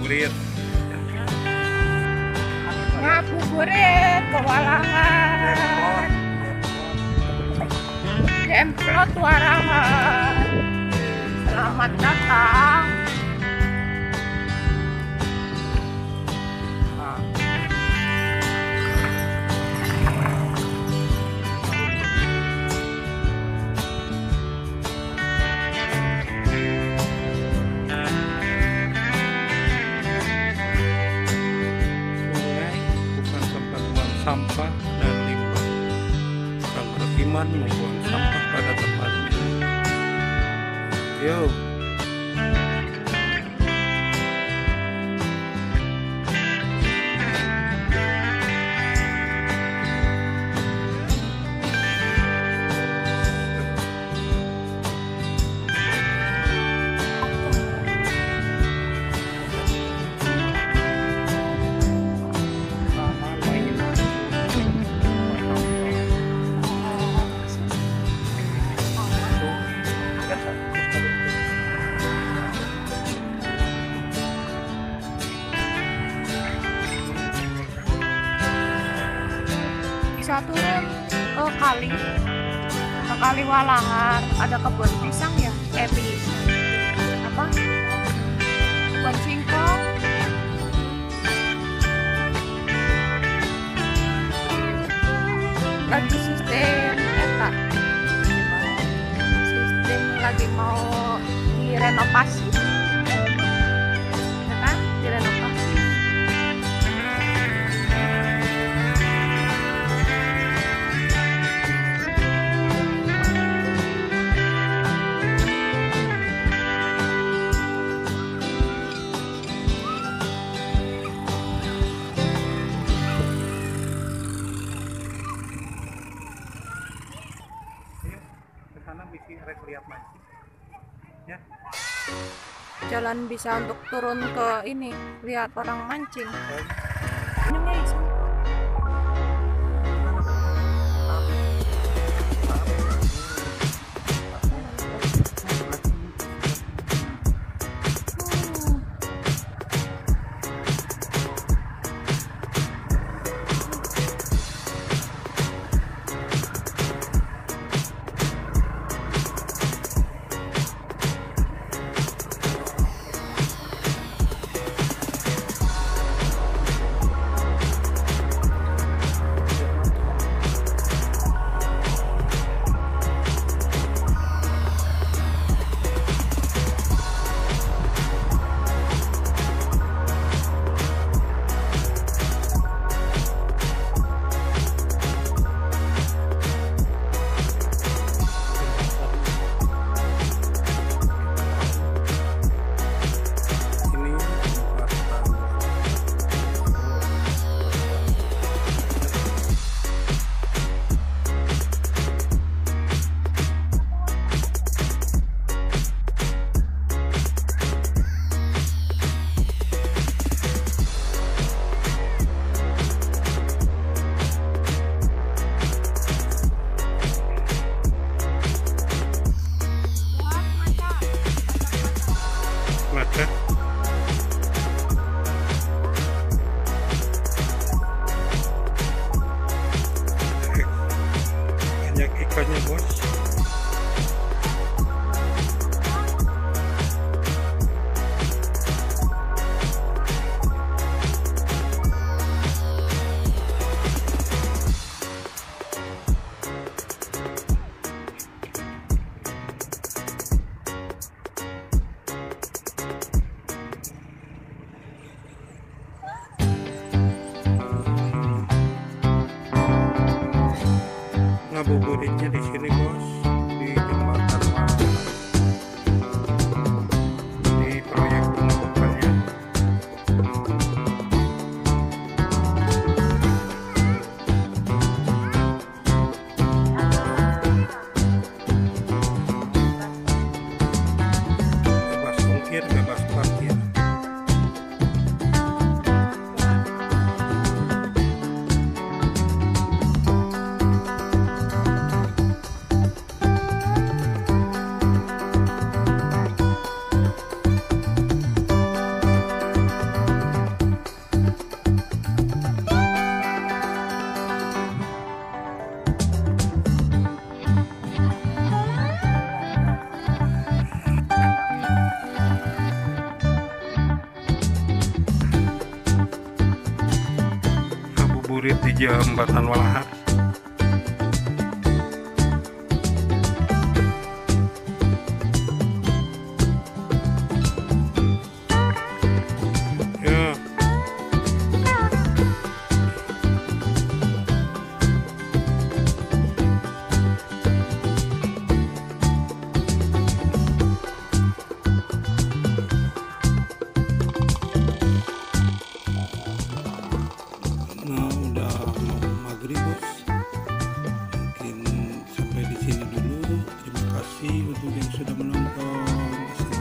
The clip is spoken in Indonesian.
ngabuburit. Ngabuburit ke Walangan. Demplot Warangan. Selamat datang. Sampah dan limbah. Orang beriman membuang sampah pada tempatnya. Yo. Bisa turun ke kali Walangan, ada kebun pisang ya, apa kebun singkong, lagi sistem lagi mau direnovasi, ya kan, direnovasi. Lihat mancing ya, jalan bisa untuk turun ke ini, lihat orang mancing. Ini guys, maka banyak ikannya bos. Ngabuburitnya di sini bos, di jembatan di proyek pembangunannya. Bebas ongkir, bebas parkir. ngabuburit di Jembatan Walahar. Ya. Nah, udah mau maghrib bos. Mungkin sampai di sini dulu. Terima kasih untuk yang sudah menonton.